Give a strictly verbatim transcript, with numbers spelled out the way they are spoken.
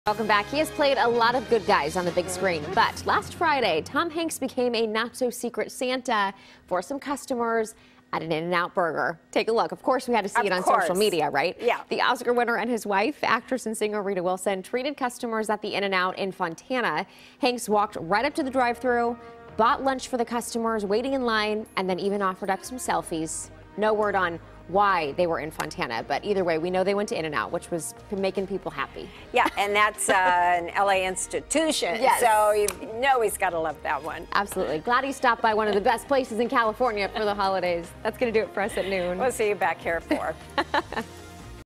Welcome back. He has played a lot of good guys on the big screen, but last Friday, Tom Hanks became a not-so-secret Santa for some customers at an In-N-Out Burger. Take a look. Of course, we had to see of it on course. social media, right? Yeah. The Oscar winner and his wife, actress and singer Rita Wilson, treated customers at the In-N-Out in Fontana. Hanks walked right up to the drive-thru, bought lunch for the customers waiting in line, and then even offered up some selfies. No word on why they were in Fontana, but either way, we know they went to In-N-Out, which was making people happy. Yeah, and that's uh, an L A institution, yes. So you know he's got to love that one. Absolutely. Glad he stopped by one of the best places in California for the holidays. That's going to do it for us at noon. We'll see you back here at four.